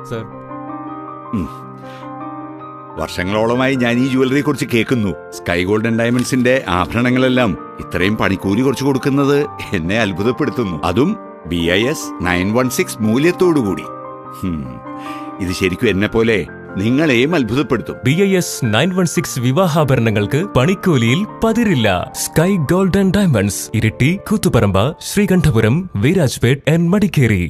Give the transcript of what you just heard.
Sir. വർഷങ്ങളോളമായി ഞാൻ ഈ ജ്വല്ലറിയെ കുറിച്ച് കേൾക്കുന്നു. സ്കൈ ഗോൾഡൻ ഡയമണ്ട്സിന്റെ ആഭരണങ്ങളെല്ലാം ഇത്രയും പണിക്കൂലി കുറച്ച് കൊടുക്കുന്നത് എന്നെ അത്ഭുതപ്പെടുത്തുന്നു. അതും BIS 916 മൂല്യത്തോടുകൂടി. ഇത് ശരിക്കും എന്നെ പോലെ നിങ്ങളെയും അത്ഭുതപ്പെടുത്തും. BIS 916 വിവാഹാഭരണങ്ങൾക്ക് പണിക്കൂലിയിൽ പതിരില്ല. Sky Golden Diamonds, Iritty, Koothuparamba, Sreekandapuram, Virajpet, Madikeri.